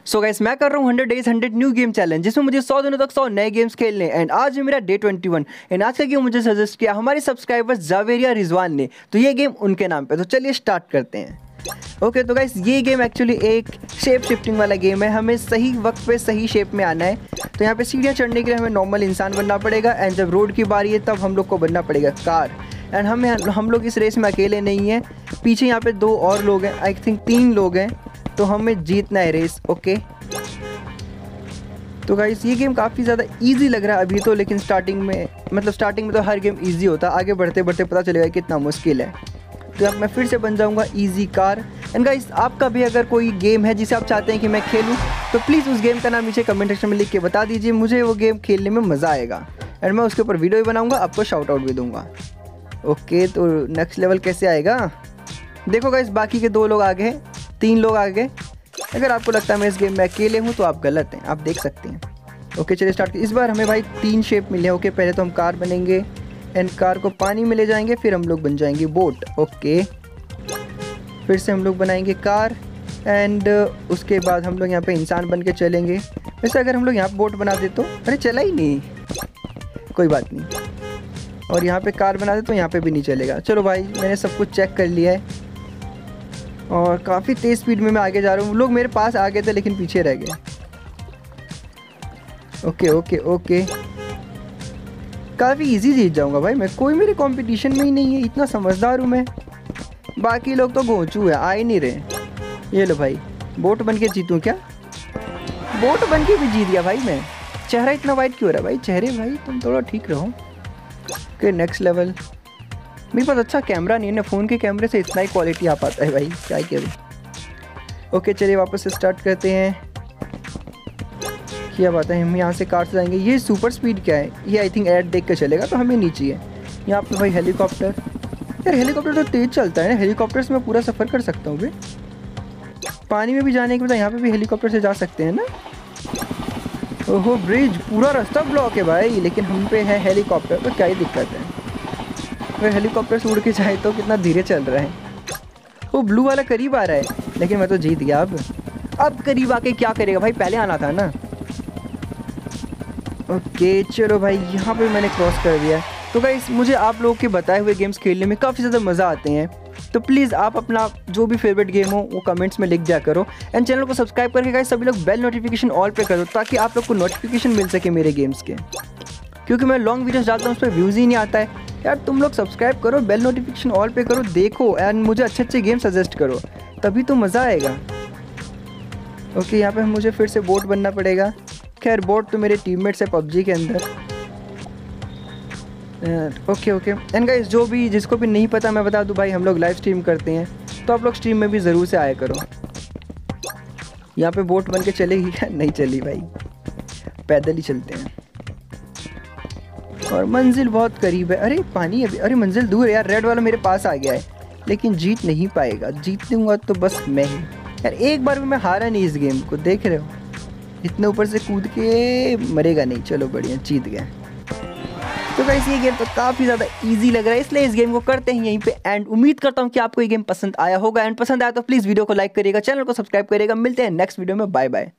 So guys मैं कर रहा हूँ 100 डेज 100 न्यू गेम चैलेंज, जिसमें मुझे 100 दिनों तक 100 नए गेम्स खेलने। एंड आज है मेरा डे 21। एंड आज का गेम मुझे सजेस्ट किया हमारे सब्सक्राइबर्स जावेरिया रिजवान ने, तो ये गेम उनके नाम पे। तो चलिए स्टार्ट करते हैं। ओके तो गाइस ये गेम एक्चुअली एक शेप शिफ्टिंग वाला गेम है। हमें सही वक्त पे सही शेप में आना है। तो यहाँ पे सीढ़ियाँ चढ़ने के लिए हमें नॉर्मल इंसान बनना पड़ेगा, एंड जब रोड की बारी है तब हम लोग को बनना पड़ेगा कार। एंड हम लोग इस रेस में अकेले नहीं हैं, पीछे यहाँ पे 2 और लोग हैं, आई थिंक 3 लोग हैं। तो हमें जीतना है रेस। ओके तो गाइस ये गेम काफ़ी ज़्यादा इजी लग रहा है अभी तो, लेकिन स्टार्टिंग में तो हर गेम इजी होता है, आगे बढ़ते बढ़ते पता चलेगा कितना मुश्किल है। तो अब मैं फिर से बन जाऊंगा इजी कार। एंड गाइस आपका भी अगर कोई गेम है जिसे आप चाहते हैं कि मैं खेलूं, तो प्लीज़ उस गेम का नाम नीचे कमेंट सेक्शन में लिख के बता दीजिए, मुझे वो गेम खेलने में मज़ा आएगा। एंड मैं उसके ऊपर वीडियो भी बनाऊँगा, आपको शाउट आउट भी दूँगा। ओके तो नेक्स्ट लेवल कैसे आएगा? देखो गाइस बाकी के 2 लोग आगे हैं, 3 लोग आगे। अगर आपको लगता है मैं इस गेम में अकेले हूँ तो आप गलत हैं, आप देख सकते हैं। ओके चलिए स्टार्ट। इस बार हमें भाई 3 शेप मिले हैं। ओके पहले तो हम कार बनेंगे, एंड कार को पानी में ले जाएंगे, फिर हम लोग बन जाएंगे बोट। ओके फिर से हम लोग बनाएंगे कार, एंड उसके बाद हम लोग यहाँ पे इंसान बन के चलेंगे। वैसे अगर हम लोग यहाँ पे बोट बना दे तो, अरे चला ही नहीं, कोई बात नहीं। और यहाँ पे कार बना दे तो यहाँ पे भी नहीं चलेगा। चलो भाई मैंने सब कुछ चेक कर लिया है, और काफ़ी तेज़ स्पीड में मैं आगे जा रहा हूँ। लोग मेरे पास आ गए थे लेकिन पीछे रह गए। ओके ओके ओके काफ़ी इजी जीत जाऊँगा भाई मैं, कोई मेरे कंपटीशन में ही नहीं है, इतना समझदार हूँ मैं। बाकी लोग तो गोचू है, आ ही नहीं रहे। ये लो भाई बोट बन के जीतूँ क्या? बोट बन के भी जीत गया भाई मैं। चेहरा इतना वाइट क्यों हो रहा है भाई? चेहरे भाई तुम थोड़ा ठीक रहो। Okay next level. मेरे पास अच्छा कैमरा नहीं है ना, फ़ोन के कैमरे से इतना ही क्वालिटी आ पाता है भाई, क्या करूँ। ओके चलिए वापस से स्टार्ट करते हैं। क्या बात है, हम यहाँ से कार से जाएंगे। ये सुपर स्पीड क्या है? ये आई थिंक ऐड देख के चलेगा, तो हमें नीचे है। यहाँ पे भाई हेलीकॉप्टर। यार हेलीकॉप्टर तो तेज़ चलता है ना, हेलीकॉप्टर से मैं पूरा सफ़र कर सकता हूँ भाई। पानी में भी जाने के बाद यहाँ पे भी हेलीकॉप्टर से जा सकते हैं ना। ओहो ब्रिज, पूरा रास्ता ब्लॉक है भाई, लेकिन हम पे है हेलीकॉप्टर, तो क्या ही दिक्कत है। अगर हेलीकॉप्टर से उड़ के जाए तो कितना धीरे चल रहा है। वो ब्लू वाला करीब आ रहा है, लेकिन मैं तो जीत गया। अब करीब आके क्या करेगा भाई, पहले आना था ना। ओके चलो भाई यहाँ पे मैंने क्रॉस कर दिया। तो गाइस मुझे आप लोगों के बताए हुए गेम्स खेलने में काफ़ी ज़्यादा मज़ा आते हैं, तो प्लीज़ आप अपना जो भी फेवरेट गेम हो वो कमेंट्स में लिख दिया करो। एंड चैनल को सब्सक्राइब करके गाइस सभी लोग बेल नोटिफिकेशन ऑल पे करो, ताकि आप लोग को नोटिफिकेशन मिल सके मेरे गेम्स के, क्योंकि मैं लॉन्ग वीडियोस डालता हूँ उस पर व्यूज़ ही नहीं आता है। यार तुम लोग सब्सक्राइब करो, बेल नोटिफिकेशन ऑल पे करो, देखो एंड मुझे अच्छे अच्छे गेम सजेस्ट करो, तभी तो मज़ा आएगा। ओके यहाँ पे मुझे फिर से बोट बनना पड़ेगा। खैर बोट तो मेरे टीममेट्स है पबजी के अंदर। ओके ओके एंड गाइस जो भी जिसको भी नहीं पता मैं बता दूं भाई, हम लोग लाइव स्ट्रीम करते हैं, तो आप लोग स्ट्रीम में भी ज़रूर से आया करो। यहाँ पे बोट बन के चलेगी क्या? नहीं चली भाई, पैदल ही चलते हैं। और मंजिल बहुत करीब है। अरे पानी अभी, अरे मंजिल दूर है यार। रेड वाला मेरे पास आ गया है, लेकिन जीत नहीं पाएगा। जीत लूँगा तो बस मैं ही। यार एक बार भी मैं हारा नहीं इस गेम को, देख रहे हो इतने ऊपर से कूद के मरेगा नहीं। चलो बढ़िया जीत गया। तो गाइस ये गेम तो काफ़ी ज़्यादा इजी लग रहा है, इसलिए इस गेम को करते हैं यहीं पे एंड। उम्मीद करता हूँ कि आपको ये गेम पसंद आया होगा, एंड पसंद आया तो प्लीज़ वीडियो को लाइक करिएगा, चैनल को सब्सक्राइब करिएगा। मिलते हैं नेक्स्ट वीडियो में, बाय बाय।